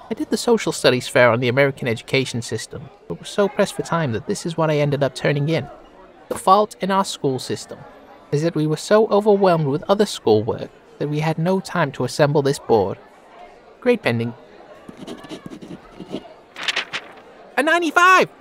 I did the social studies fair on the American education system, but was so pressed for time that this is what I ended up turning in. The fault in our school system is that we were so overwhelmed with other schoolwork that we had no time to assemble this board. Grade pending. A 95!